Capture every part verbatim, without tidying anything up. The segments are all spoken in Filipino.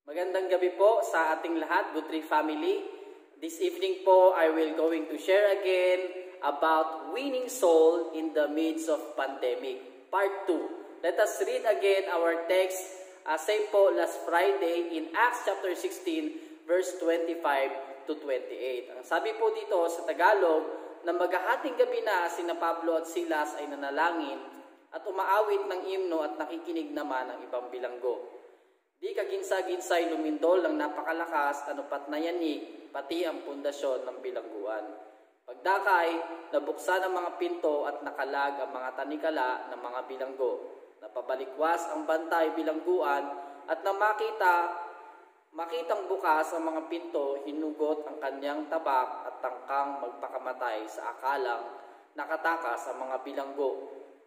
Magandang gabi po sa ating lahat, Good Tree family. This evening po, I will going to share again about winning soul in the midst of pandemic, part two. Let us read again our text, uh, same po last Friday in Acts chapter sixteen, verse twenty-five to twenty-eight. Ang sabi po dito sa Tagalog, na maghahating gabi na sina Pablo at Silas ay nanalangin at umaawit ng himno at nakikinig naman ng ibang bilanggo. Di kaginsa-ginsay lumindol ng napakalakas anupat na yanig, pati ang pundasyon ng bilangguan. Pagdakay, nabuksan ang mga pinto at nakalag ang mga tanikala ng mga bilanggo. Napabalikwas ang bantay bilangguan at na makita, makitang bukas ang mga pinto, hinugot ang kanyang tabak at tangkang magpakamatay sa akalang nakatakas ang mga bilanggo.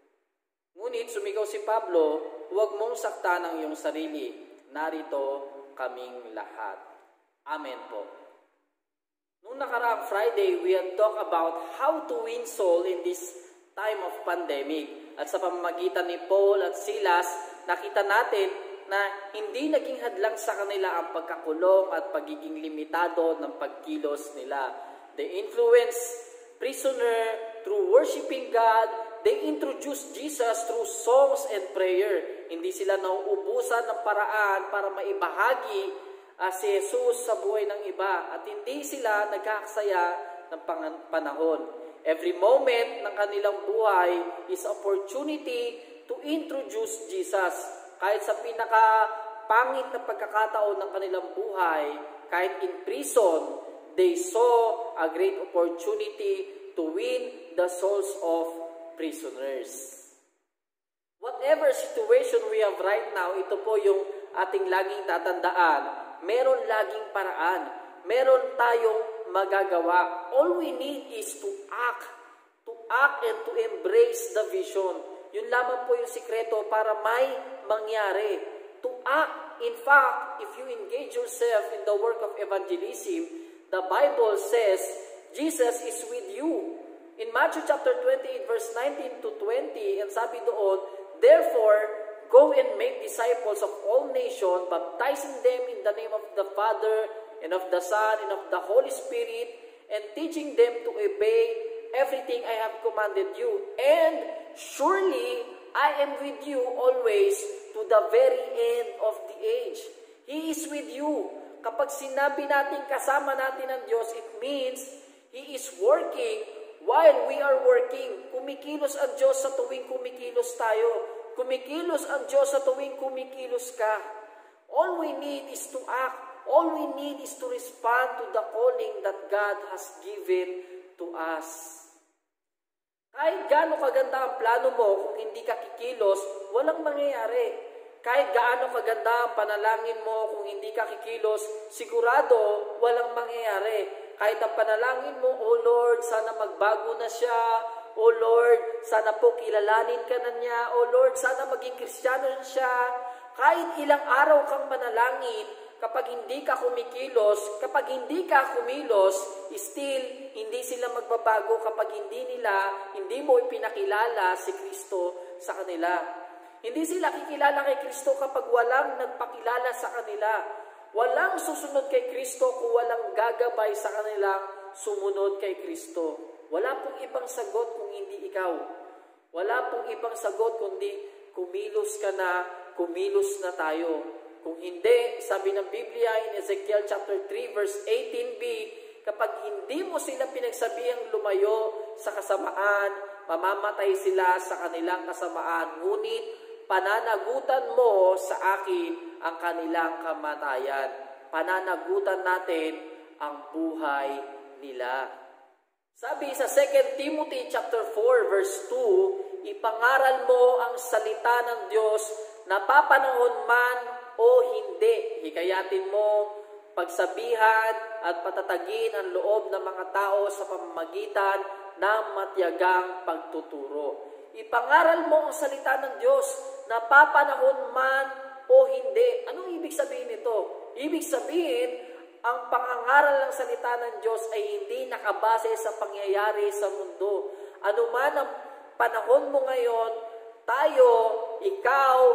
Ngunit sumigaw si Pablo, huwag mong saktan ang iyong sarili. Narito kaming lahat. Amen po. Noong nakaraang Friday, we had talked about how to win soul in this time of pandemic. At sa pamamagitan ni Paul at Silas, nakita natin na hindi naging hadlang sa kanila ang pagkakulong at pagiging limitado ng pagkilos nila. They influence prisoner through worshiping God. They introduced Jesus through songs and prayer. Hindi sila nauubusan ng paraan para maibahagi uh, si Jesus sa buhay ng iba. At hindi sila nagkakasaya ng panahon. Every moment ng kanilang buhay is opportunity to introduce Jesus. Kahit sa pinakapangit na pagkakataon ng kanilang buhay, kahit in prison, they saw a great opportunity to win the souls of prisoners. Whatever situation we have right now, ito po yung ating laging tatandaan. Meron laging paraan. Meron tayong magagawa. All we need is to act. To act and to embrace the vision. Yun lamang po yung sikreto para may mangyari. To act. In fact, if you engage yourself in the work of evangelism, the Bible says, Jesus is with you. In Matthew chapter twenty-eight, verse nineteen to twenty, and sabi doon, therefore, go and make disciples of all nations, baptizing them in the name of the Father, and of the Son, and of the Holy Spirit, and teaching them to obey everything I have commanded you. And surely, I am with you always to the very end of the age. He is with you. Kapag sinabi natin kasama natin ang Diyos, it means He is working while we are working. Kumikilos ang Diyos sa tuwing kumikilos tayo. Kumikilos ang Diyos sa tuwing kumikilos ka. All we need is to act. All we need is to respond to the calling that God has given to us. Kahit gaano kaganda ang plano mo, kung hindi ka kikilos, walang mangyayari. Kahit gaano kaganda ang panalangin mo, kung hindi ka kikilos, sigurado walang mangyayari. Kahit ang panalangin mo, O Lord, sana magbago na siya. O Lord, sana po kilalanin ka na niya. O Lord, sana maging Kristiyano na siya. Kahit ilang araw kang manalangin, kapag hindi ka kumikilos, kapag hindi ka kumilos, still, hindi sila magbabago kapag hindi nila, hindi mo ipinakilala si Kristo sa kanila. Hindi sila kikilala kay Kristo kapag walang nagpakilala sa kanila. Walang susunod kay Kristo kung walang gagabay sa kanilang sumunod kay Kristo. Wala pong ibang sagot kung hindi ikaw. Wala pong ibang sagot kundi kumilos ka na, kumilos na tayo. Kung hindi, sabi ng Biblia in Ezekiel chapter three verse eighteen b, kapag hindi mo sila pinagsabihang lumayo sa kasamaan, mamamatay sila sa kanilang kasamaan. Ngunit pananagutan mo sa akin ang kanilang kamatayan. Pananagutan natin ang buhay nila. Sabi sa Second Timothy chapter four verse two, ipangaral mo ang salita ng Diyos na papanahon man o hindi. Hikayatin mo, pagsabihan at patatagin ang loob ng mga tao sa pamamagitan ng matiyagang pagtuturo. Ipangaral mo ang salita ng Diyos na papanahon man o hindi. Anong ibig sabihin nito? Ibig sabihin, ang pangangaral ng salita ng Diyos ay hindi nakabase sa pangyayari sa mundo. Ano man ang panahon mo ngayon, tayo, ikaw,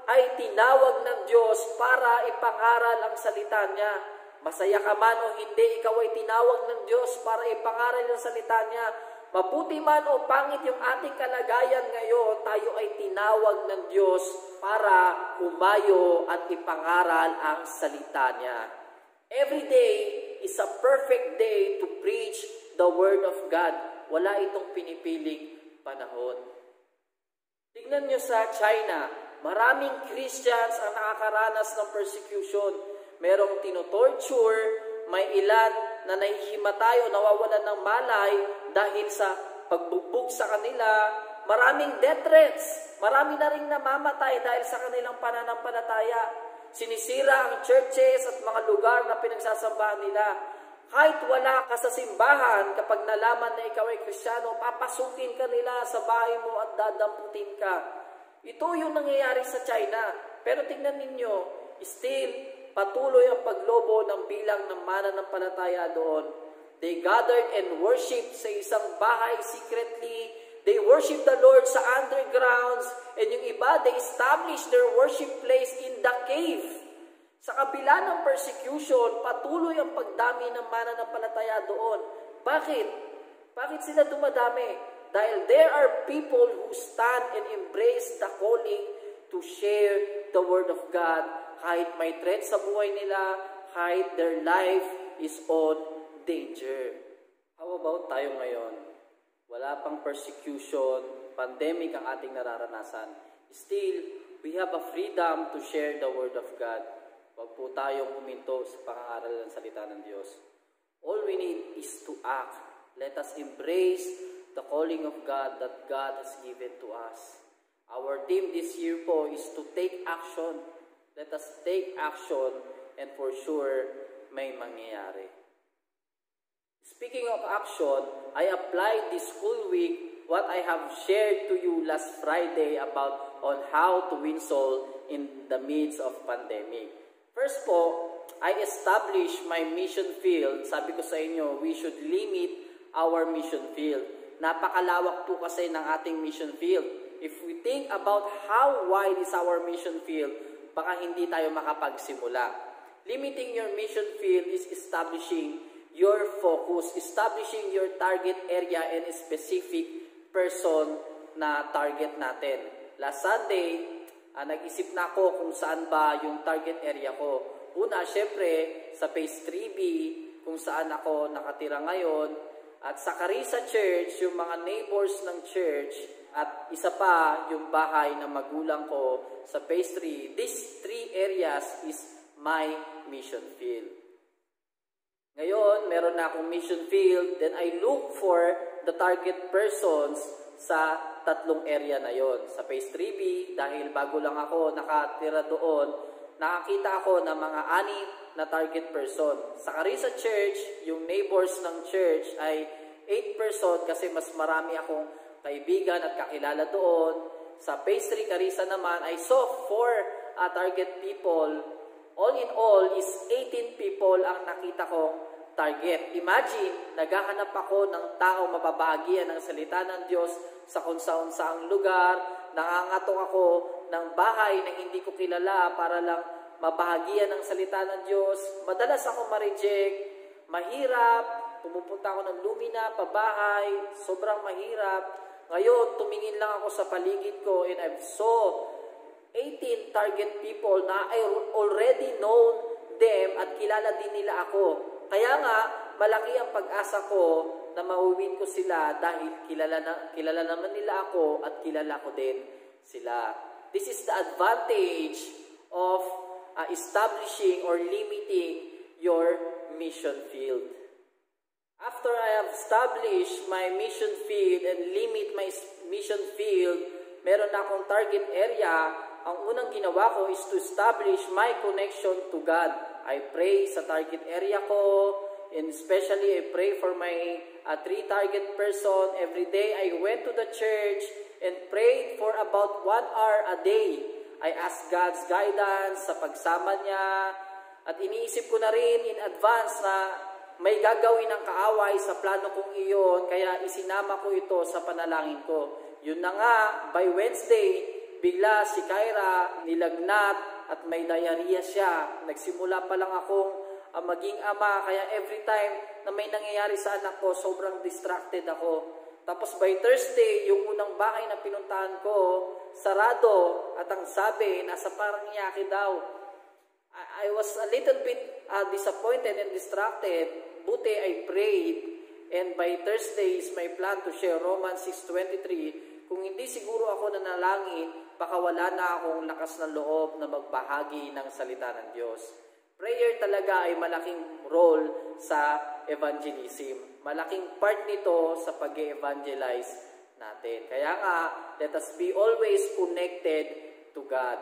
ay tinawag ng Diyos para ipangaral ang salita niya. Masaya ka man o hindi, ikaw ay tinawag ng Diyos para ipangaral ang salita niya. Mabuti man o pangit yung ating kalagayan ngayon, tayo ay tinawag ng Diyos para humayo at ipangaral ang salita niya. Every day is a perfect day to preach the Word of God. Wala itong pinipiling panahon. Tingnan nyo sa China, maraming Christians ang nakakaranas ng persecution. Merong tinotorture, may ilan na nahihimatay o nawawalan ng malay dahil sa pagbugbog sa kanila. Maraming death threats. Marami na rin namamatay dahil sa kanilang pananampalataya. Sinisira ang churches at mga lugar na pinagsasambahan nila. Kahit wala ka sa simbahan, kapag nalaman na ikaw ay Kristiyano, papasukin ka nila sa bahay mo at dadamputin ka. Ito yung nangyayari sa China. Pero tingnan ninyo, still, patuloy ang paglobo ng bilang ng mananampalataya doon. They gathered and worshiped sa isang bahay secretly. They worship the Lord sa undergrounds, and yung iba, they establish their worship place in the cave. Sa kabila ng persecution, patuloy ang pagdami ng mananampalataya doon. Bakit? Bakit sila dumadami? Dahil there are people who stand and embrace the calling to share the Word of God, kahit may threat sa buhay nila, kahit their life is on danger. How about tayo ngayon? Wala pang persecution, pandemic ang ating nararanasan. Still, we have a freedom to share the Word of God. Huwag po tayong huminto sa pangangaral ng salita ng Diyos. All we need is to act. Let us embrace the calling of God that God has given to us. Our theme this year po is to take action. Let us take action and for sure may mangyayari. Speaking of action, I applied this school week what I have shared to you last Friday about on how to win soul in the midst of pandemic. First po, I established my mission field. Sabi ko sa inyo, we should limit our mission field. Napakalawak po kasi ng ating mission field. If we think about how wide is our mission field, baka hindi tayo makapagsimula. Limiting your mission field is establishing your focus, establishing your target area and a specific person na target natin. Last Sunday, ah, nag-isip na ako kung saan ba yung target area ko. Una, syempre, sa Phase three B, kung saan ako nakatira ngayon. At sa Carissa Church, yung mga neighbors ng church. At isa pa, yung bahay ng magulang ko sa Phase three. These three areas is my mission field. Ngayon, meron na akong mission field, then I look for the target persons sa tatlong area na yon. Sa Phase three B, dahil bago lang ako nakatira doon, nakakita ako ng mga anim na target person. Sa Carissa Church, yung neighbors ng church ay eight person kasi mas marami akong kaibigan at kakilala doon. Sa Phase three Carissa naman, I saw four uh, target people. All in all is eighteen people ang nakita kong target. Imagine, naghahanap ako ng tao mapabahagian ng salita ng Diyos sa kung saan-saang lugar. Nangangatok ako ng bahay na hindi ko kilala para lang mabahagian ng salita ng Diyos. Madalas ako ma-reject. Mahirap. Pumupunta ako ng Lumina, pabahay. Sobrang mahirap. Ngayon, tumingin lang ako sa paligid ko and I saw eighteen target people na I already known them at kilala din nila ako. Kaya nga, malaki ang pag-asa ko na mauwin ko sila dahil kilala, na, kilala naman nila ako at kilala ko din sila. This is the advantage of uh, establishing or limiting your mission field. After I have established my mission field and limit my mission field, meron na akong target area. Ang unang ginawa ko is to establish my connection to God. I pray sa target area ko, and especially I pray for my uh, three target person. Every day I went to the church and prayed for about one hour a day. I asked God's guidance sa pagsama niya, at iniisip ko na rin in advance na may gagawin ng kaaway sa plano kong iyon, kaya isinama ko ito sa panalangin ko. Yun na nga, by Wednesday, bigla si Kyra nilagnat at may diarrhea siya. Nagsimula pa lang akong uh, maging ama, kaya every time na may nangyayari sa anak ko, sobrang distracted ako. Tapos by Thursday, yung unang bahay na pinuntahan ko, sarado, at ang sabi, nasa Paranaque daw. I, I was a little bit uh, disappointed and distracted. Buti I prayed, and by Thursday is my plan to share Romans six twenty-three. Kung hindi siguro ako nanalangin, baka wala na akong lakas ng loob na magbahagi ng salita ng Diyos. Prayer talaga ay malaking role sa evangelism. Malaking part nito sa pag-evangelize natin. Kaya nga, let us be always connected to God.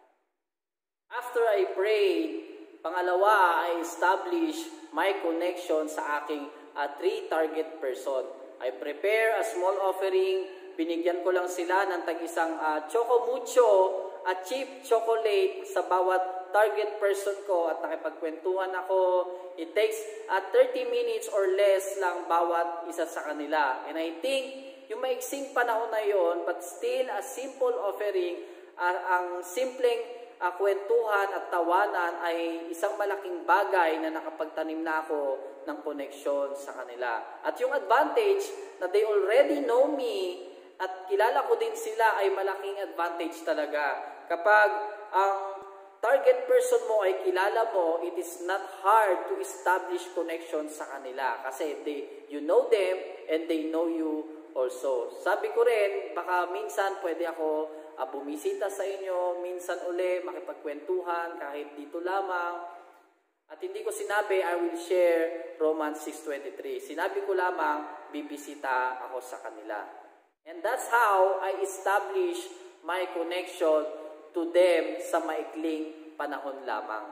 After I prayed, pangalawa, I established my connection sa aking uh, three target person. I prepare a small offering. Binigyan ko lang sila ng tag-isang uh, Choco Mucho at cheap chocolate sa bawat target person ko at nakipagkwentuhan ako. It takes uh, thirty minutes or less lang bawat isa sa kanila. And I think yung maiksing panahon na yon, but still a simple offering, uh, ang simpleng uh, kwentuhan at tawanan ay isang malaking bagay na nakapagtanim na ako ng connection sa kanila. At yung advantage na they already know me at kilala ko din sila ay malaking advantage talaga. Kapag ang target person mo ay kilala mo, it is not hard to establish connection sa kanila kasi they, you know them and they know you also. Sabi ko rin, baka minsan pwede ako uh, bumisita sa inyo, minsan uli makipagkwentuhan kahit dito lamang. At hindi ko sinabi, I will share Romans six twenty-three. Sinabi ko lamang, bibisita ako sa kanila. And that's how I establish my connection to them sa maikling panahon lamang.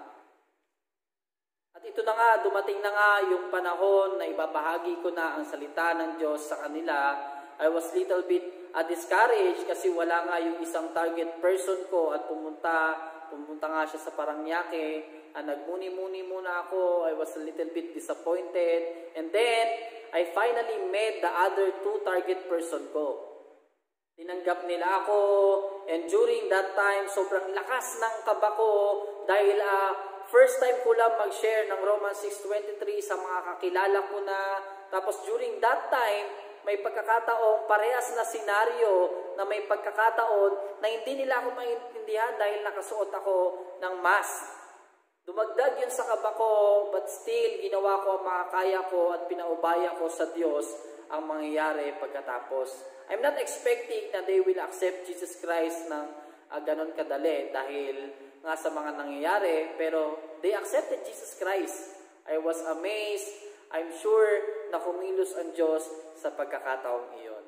At ito na nga, dumating na nga yung panahon na ibabahagi ko na ang salita ng Diyos sa kanila. I was little bit uh, discouraged kasi wala nga yung isang target person ko at pumunta, pumunta nga siya sa Paranaque. Uh, nagmuni-muni muna ako. I was a little bit disappointed. And then, I finally met the other two target person ko. Tinanggap nila ako, and during that time, sobrang lakas ng kaba ko dahil uh, first time ko lang mag-share ng Romans six twenty-three sa mga kakilala ko na. Tapos during that time, may pagkakataong parehas na senaryo na may pagkakataon na hindi nila ako maintindihan dahil nakasuot ako ng mask. Dumagdag yun sa kaba ko, but still, ginawa ko ang makakaya ko at pinaubaya ko sa Diyos ang mangyayari pagkatapos. I'm not expecting na they will accept Jesus Christ ng uh, ganon kadali dahil nga sa mga nangyayari, pero they accepted Jesus Christ. I was amazed. I'm sure na kumilos ang Diyos sa pagkakataong iyon.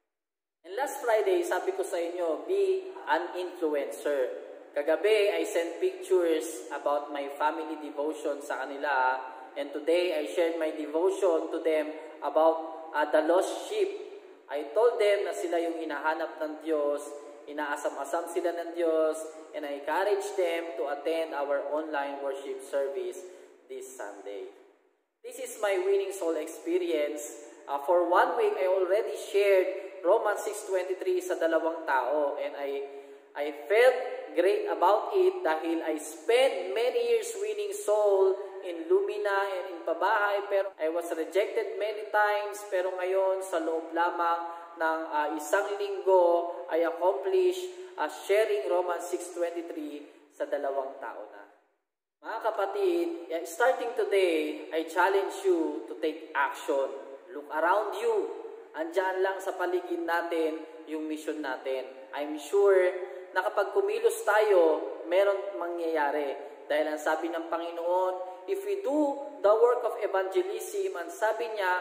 And last Friday, sabi ko sa inyo, be an influencer. Kagabi, I sent pictures about my family devotion sa kanila. And today, I shared my devotion to them about uh, the lost sheep. I told them na sila yung hinahanap ng Diyos, inaasam-asam sila ng Diyos, and I encourage them to attend our online worship service this Sunday. This is my winning soul experience. Uh, for one week, I already shared Romans six twenty-three sa dalawang tao, and I, I felt great about it dahil I spent many years winning soul in Lumina and in Pabahay, pero I was rejected many times, pero ngayon sa loob lamang ng uh, isang linggo, I accomplished uh, sharing Romans six twenty-three sa dalawang tao na. Mga kapatid, starting today, I challenge you to take action. Look around you. Andyan lang sa paligid natin yung mission natin. I'm sure na kapag kumilos tayo, meron mangyayari. Dahil ang sabi ng Panginoon, if we do the work of evangelism, ang sabi niya,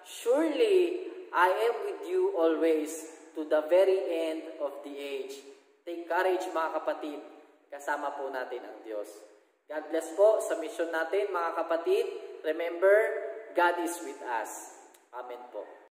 surely I am with you always to the very end of the age. Take courage mga kapatid, kasama po natin ang Diyos. God bless po sa mission natin mga kapatid. Remember, God is with us. Amen po.